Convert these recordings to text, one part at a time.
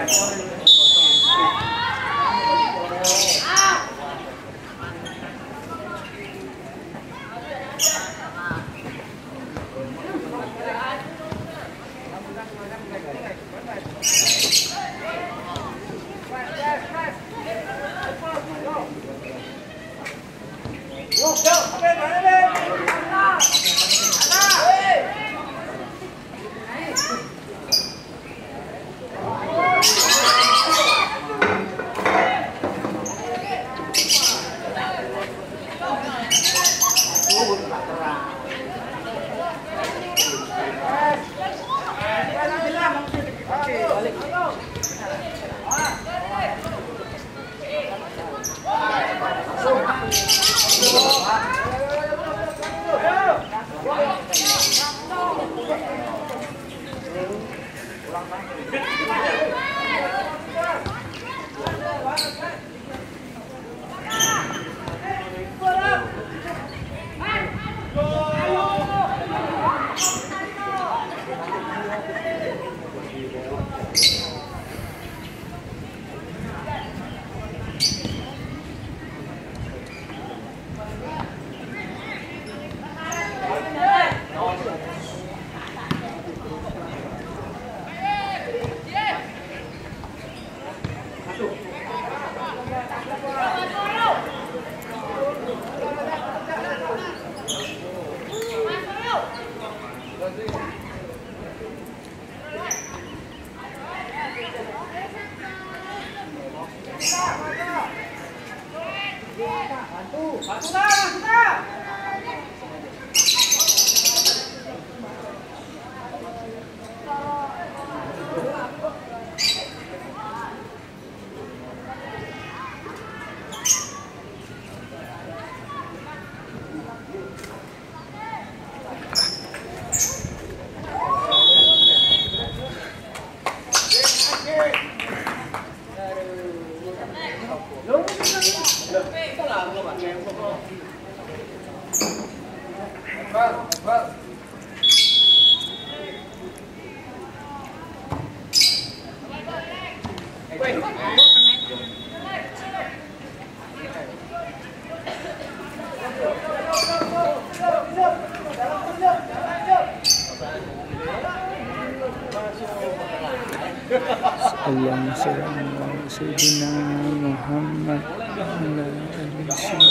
Allahumma shalli ala sayyidina Muhammad wa ala ali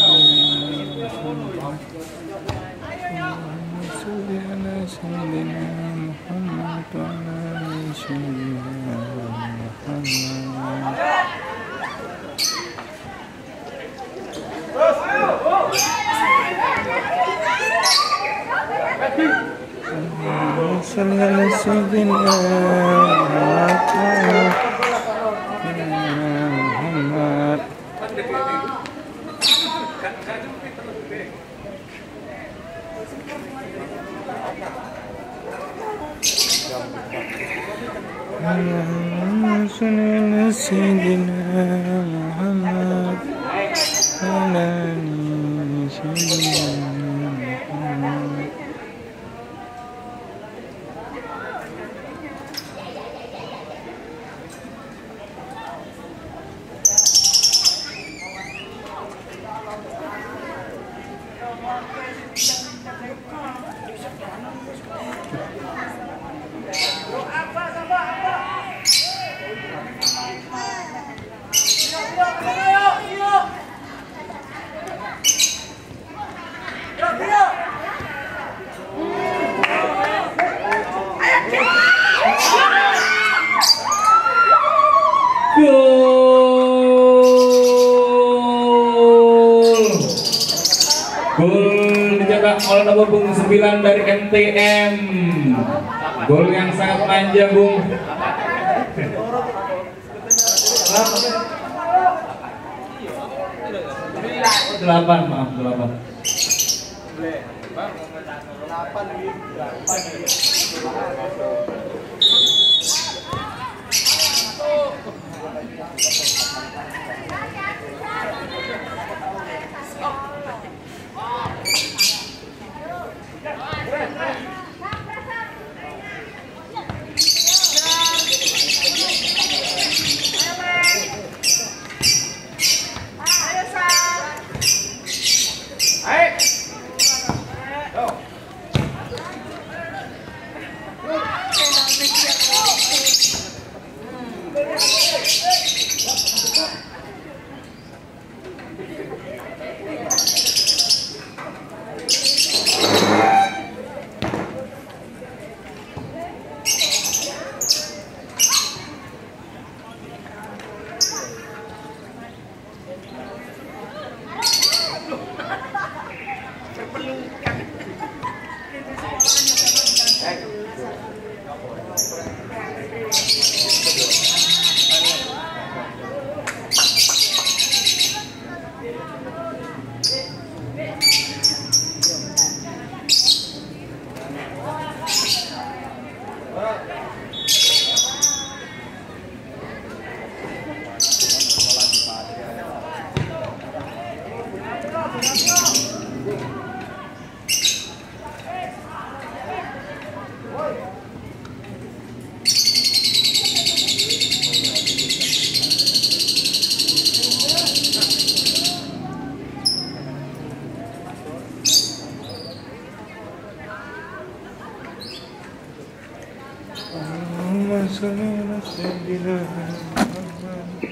sayyidina Muhammad. Allahumma shalli ala sayyidina Muhammad wa ala ali sayyidina Muhammad. Allahumma shalli ala sayyidina Muhammad. Allahumma shalli ala sayyidina Muhammad wa ala ali sayyidina Muhammad. Gol dicetak oleh nomor punggung 9 dari MTM. Gol yang sangat manja, Bung. 8, maaf 8. صل على سيدنا محمد.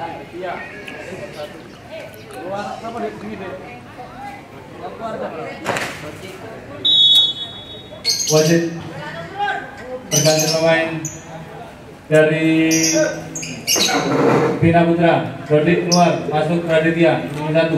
Iya. Luar apa deh begini deh. Wasit berganti pemain dari Bina Putra. Dodi keluar, masuk Raditya nomor 1.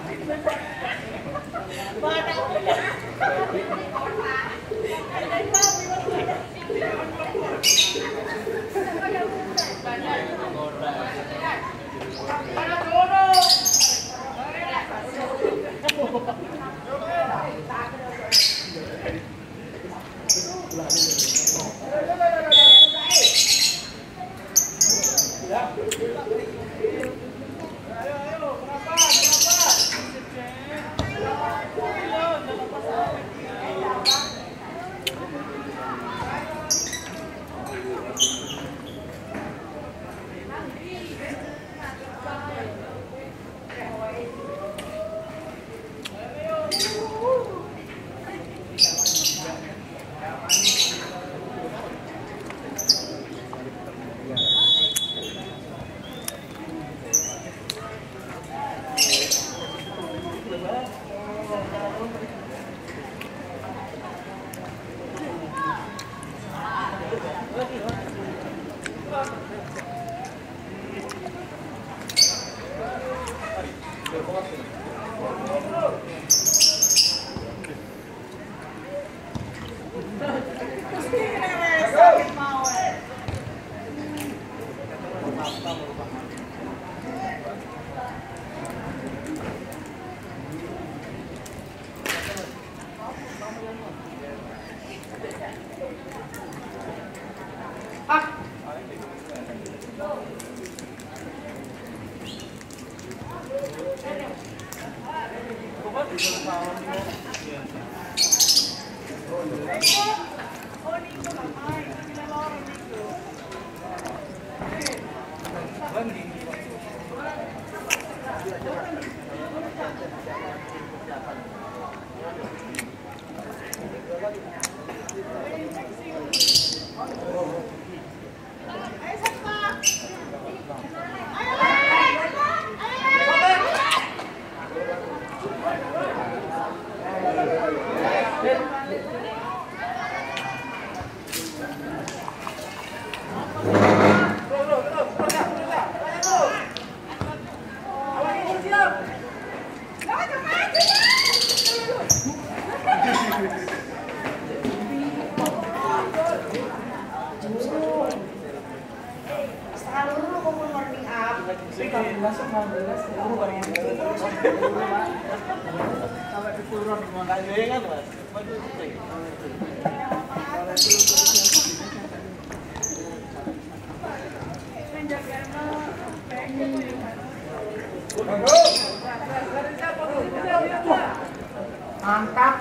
Mantap.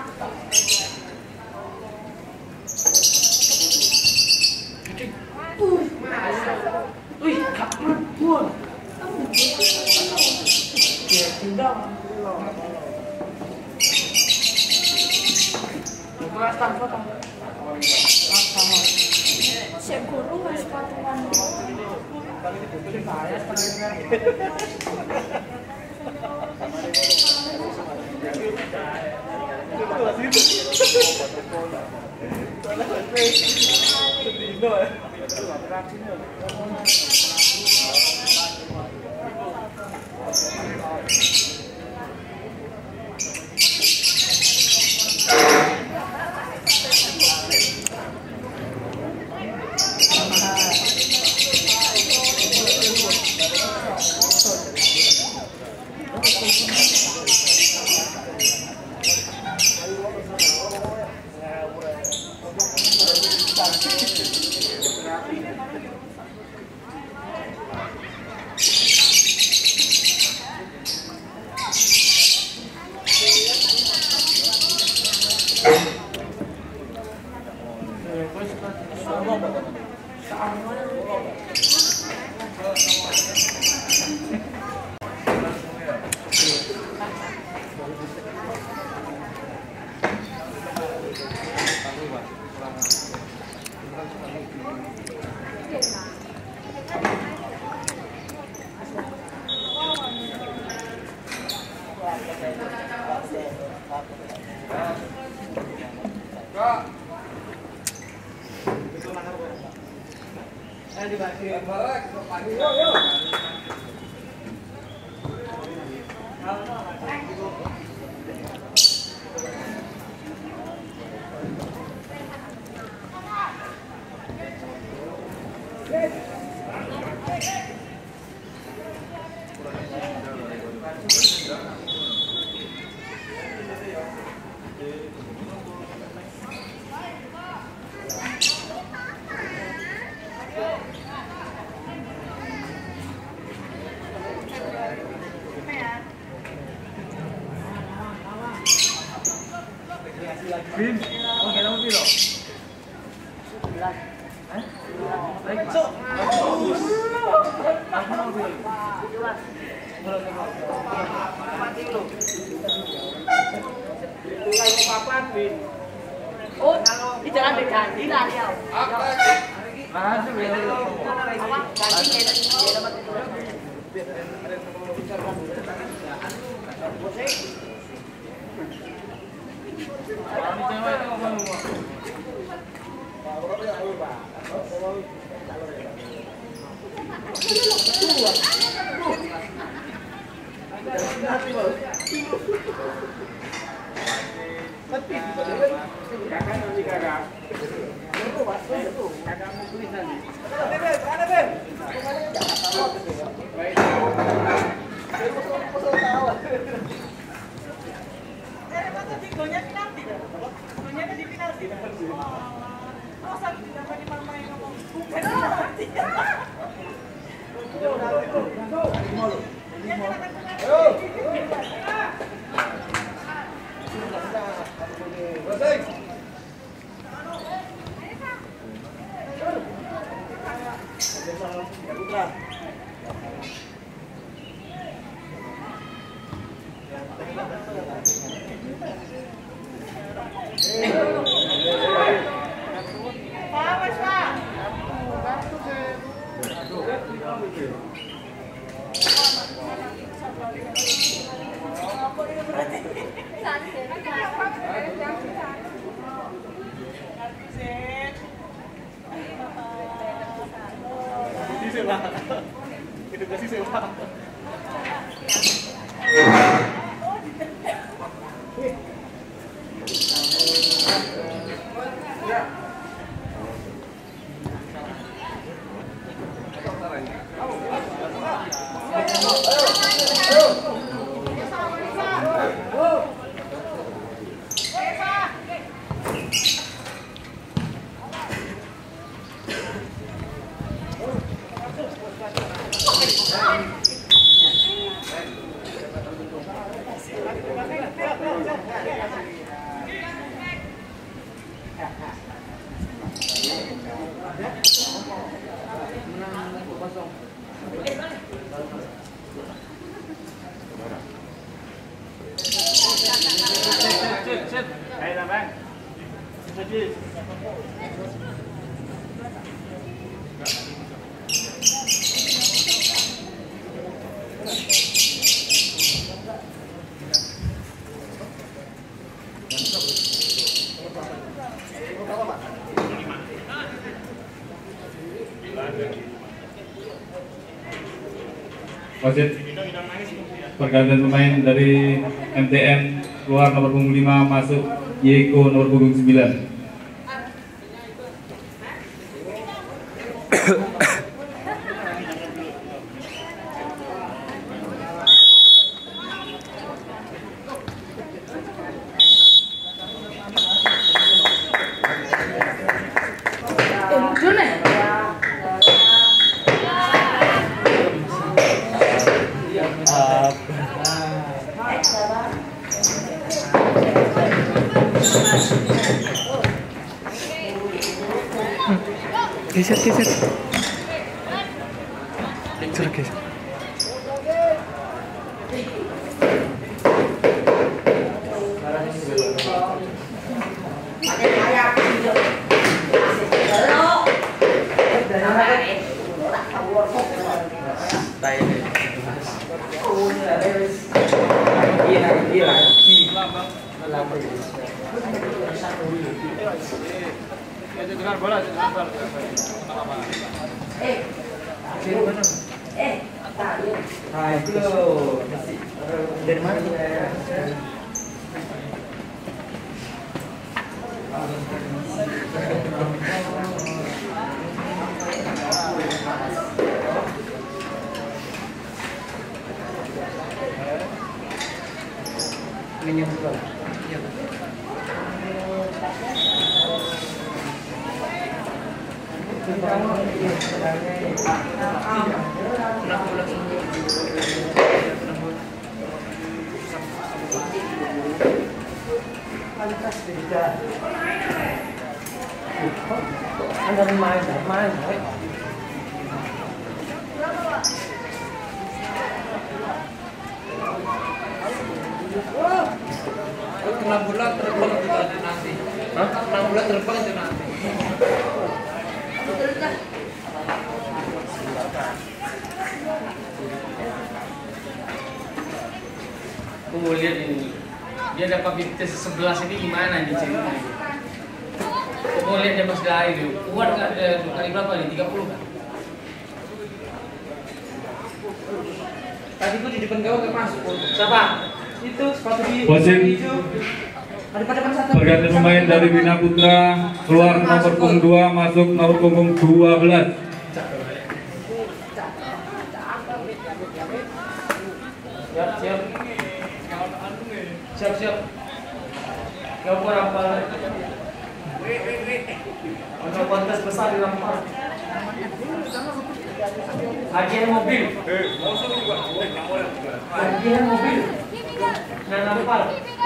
Wih, kapur. Ya, tidak. Saya guru harus patungan. Bin, oke kamu piro? 9. Hah? Baik, Pak. Aku mau piro? 17. Oh, ini jangan diganti lah ya. Masuk ya. Apa? Ganti ya dapat itu. Ini cewek itu ngomong ngomong. Wasit pergantian pemain dari MTN keluar nomor punggung 5 masuk Yeko nomor punggung 9. Geser. Geser. Dengar bola, dengar bola. Hai, halo. Dari mana? Minyak bola. Anda main. Kena bola terbang itu ada nanti. Hah? Kena bola terbang itu nanti. Aku mau lihat ini. Dia dapat BTS 11 ini gimana nih ceritanya? Aku mau lihat dia pas dari itu. Kuat nggak? Kali berapa nih? 30 kan? Tadi gua di depan gawang nggak masuk. Siapa? Itu sepatu hijau. Pergantian pemain dari Bina Putra, keluar nomor punggung 2, masuk nomor punggung 12. Siap. Gambar apa? Untuk kontes besar di Lampar. Agen mobil. Agen mobil. Nah, Lampar.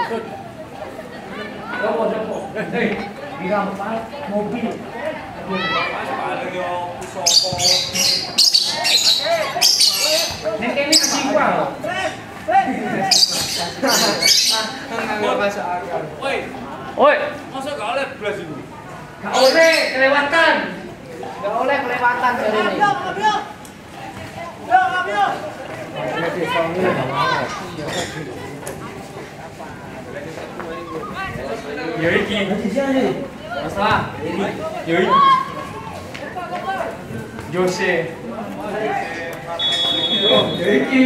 Jopo. Di Lampar mobil. Nek ini jiwa. Oi, masa gak oleh belas itu? Gak oleh kelewatan hari ini. Yoiki, masalah. Yoiki, Jose, Yoiki.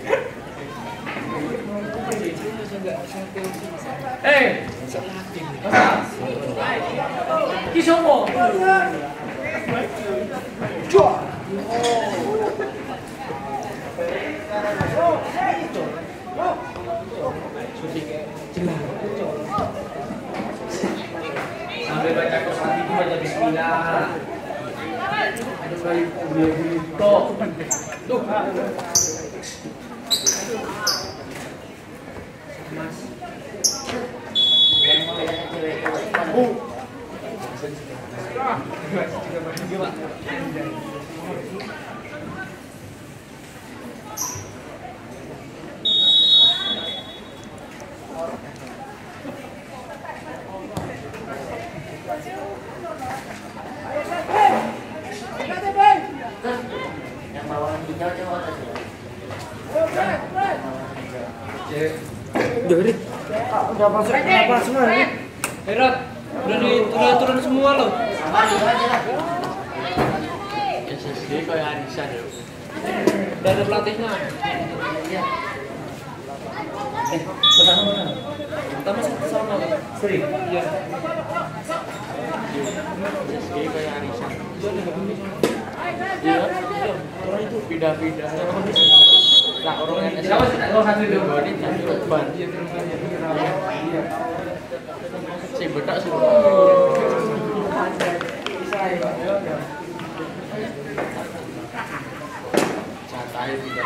Kisomo. Sampai baca kosan itu baca bismillah. Ada kali buto. Tuh. Mas. Yang bawah hijau coba aja. Udah masuk apa semua nih? Herot, udah turun semua loh. Sama juga aja lah. SSD kayak Anissa deh. Udah ada pelatihnya. Iya. Pertama mana? Pertama sama Sri. Iya. SSD kayak Anissa. Iya. Orang itu pindah-pindah. Lah orang yang siapa sih? Orang satu itu. Ban. Iya. Si betak sih. Santai tidak.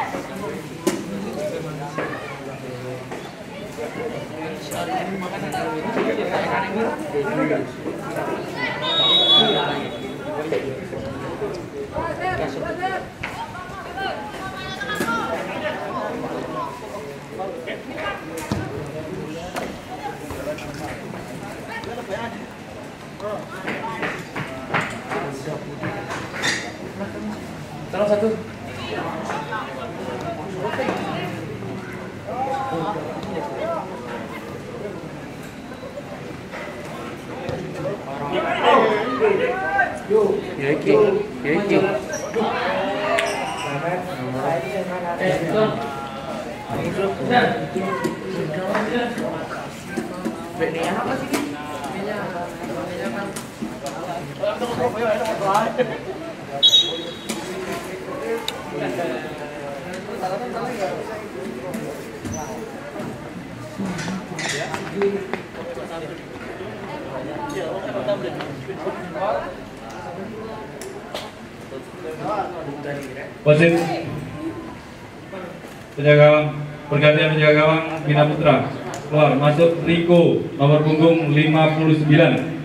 Tolong satu. Wasit pergantian penjaga gawang Bina Putra. Keluar masuk Riko nomor punggung 59.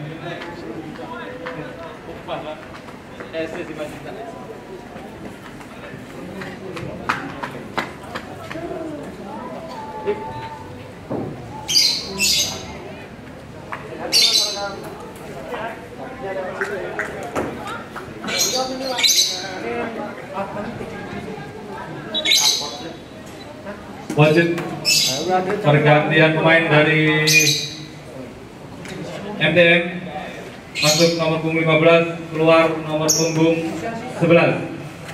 Wasit pergantian pemain dari MTM masuk nomor punggung 15, keluar nomor punggung 11.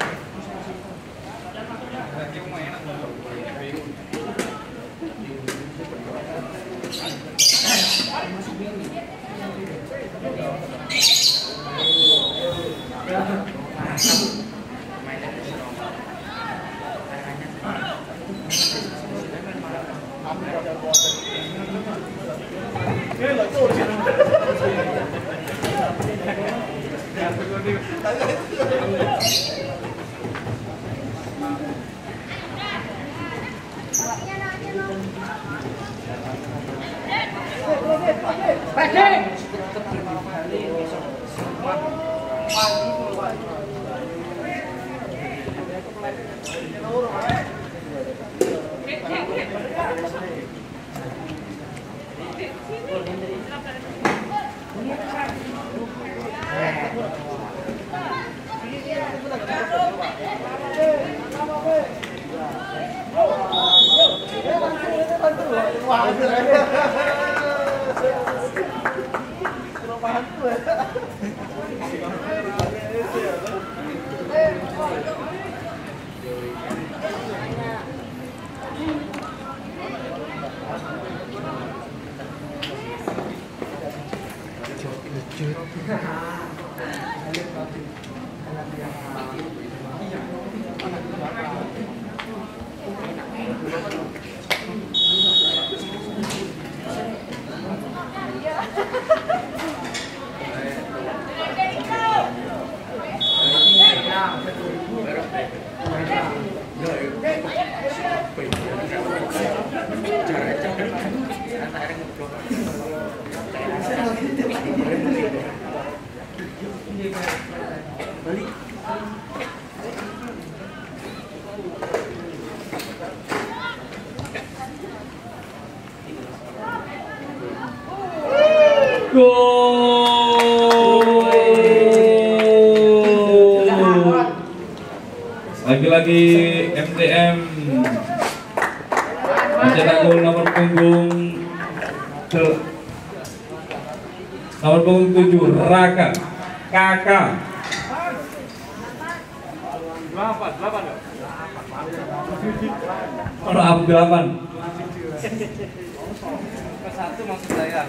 Lagi-lagi MTM mencetak gol nomor punggung 7 Raka Kakak. 8. Satu maksud saya.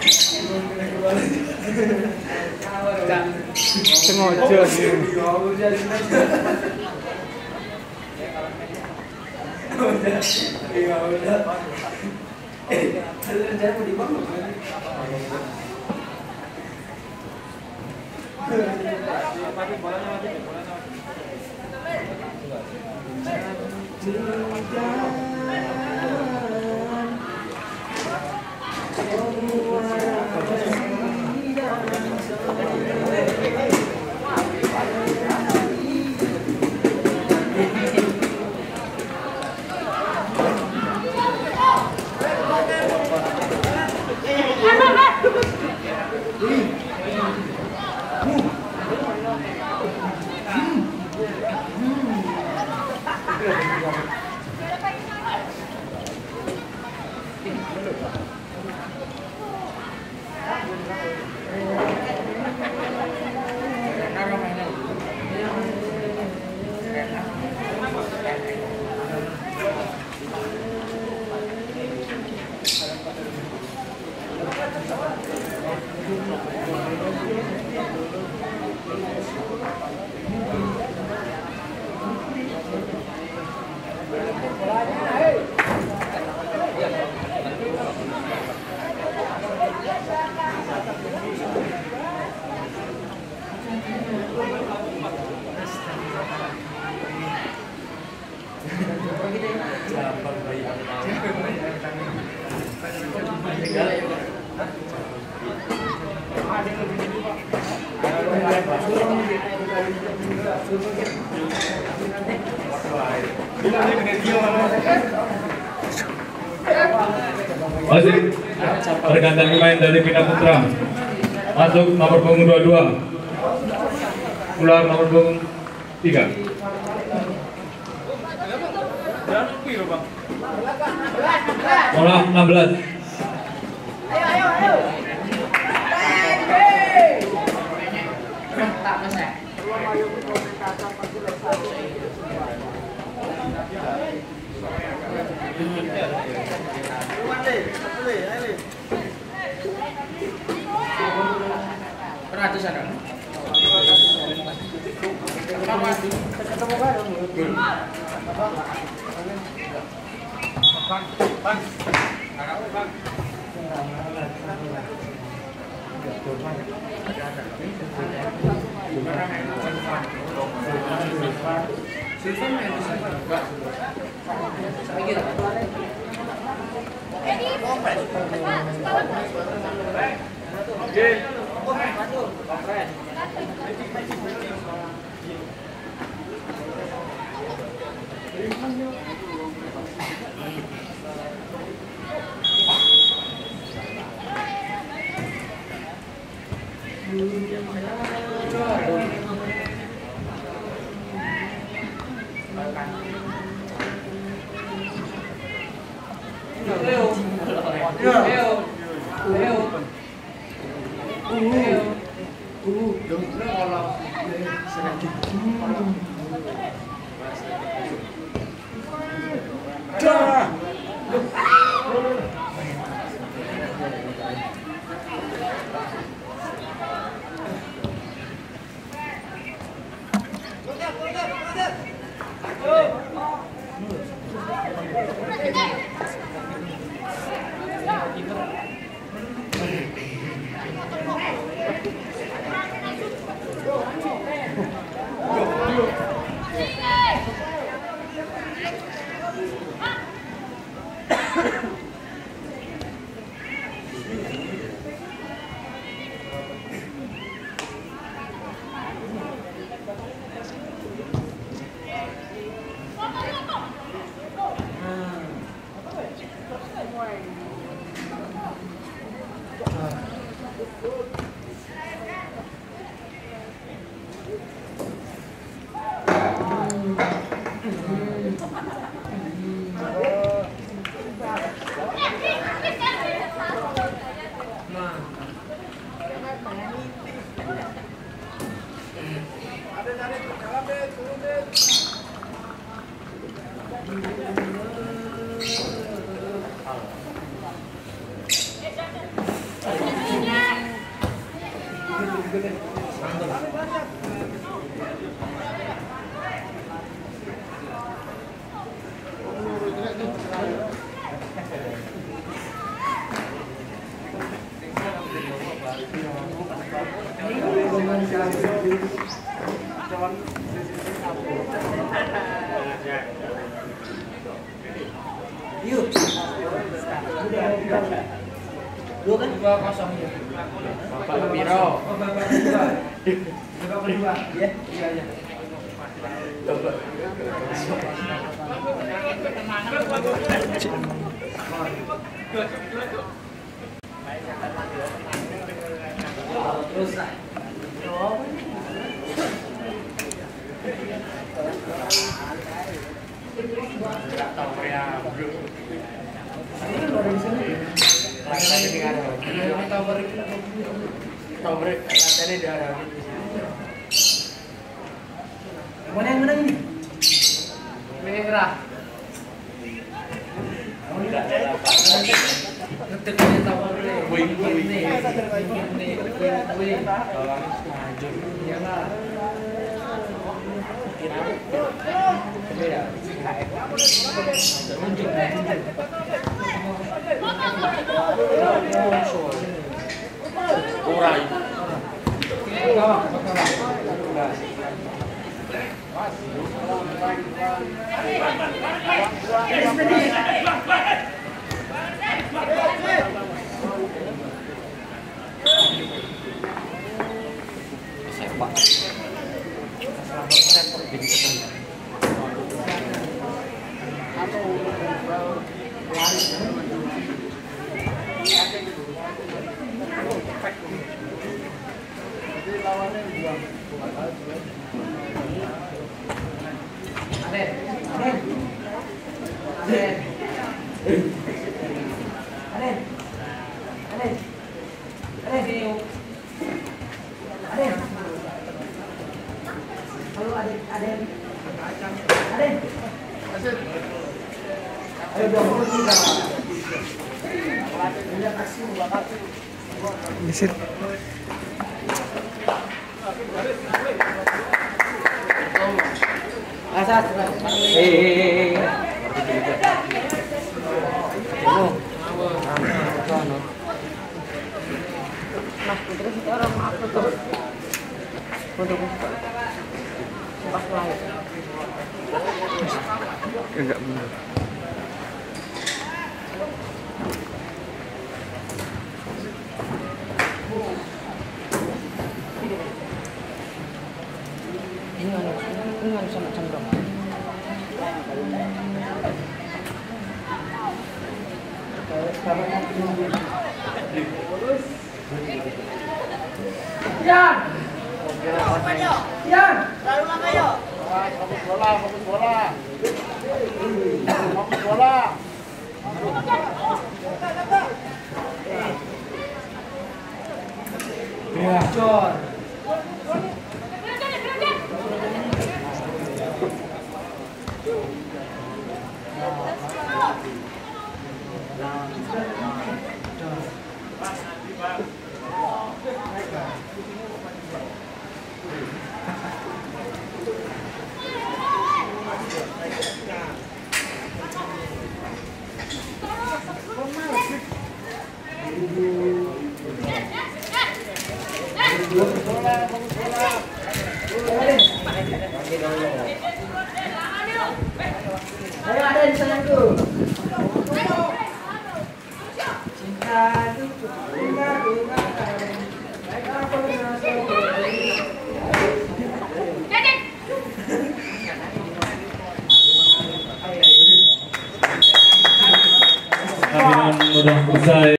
Sengaja sih. Masih pergantian pemain dari Bina Putra. Masuk nomor punggung 22. Keluar nomor punggung 3. Bola 16. Ayo. Dua kan? 2-0. Bapak Piro. Bapak kedua. Bapak kedua. Iya. Iya. Terus lah. Mana yang menang ini? Merah. Ngetik tawar deh. Wing. Geser. Asas. Mas, terus itu orang apa tuh? Untuk pas lahir. Enggak benar. Ini sama cendong. Yan! Yan! Lalu lang kayo! Fokus bola! Ya, Jor. Ayo ada di sana tuh. Pertandingan udah selesai.